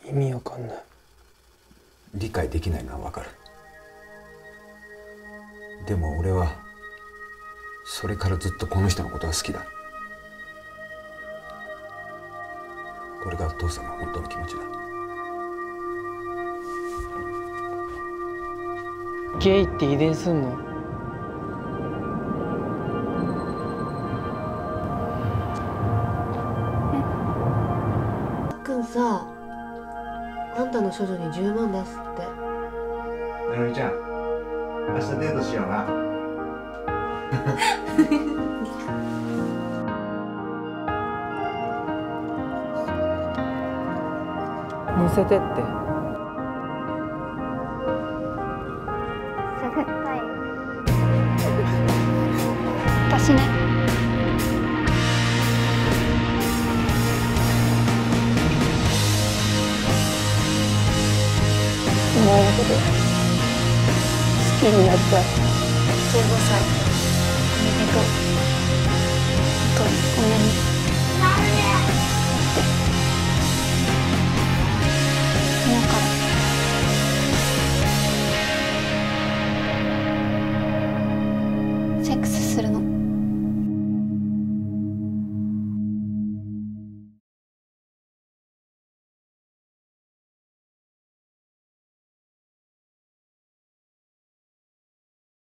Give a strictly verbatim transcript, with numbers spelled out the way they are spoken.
意味わかんない。 理解できないのはわかる。でも俺はそれからずっとこの人のことが好きだ。これがお父さんの本当の気持ちだ。 ゲイって遺伝すんの？ あっくんさ、あんたの処女にじゅうまん出すって。 なるみちゃん、明日デートしような。 乗せてって。 絶対私ね。 お前のこと好きになった。 じゅうごさい。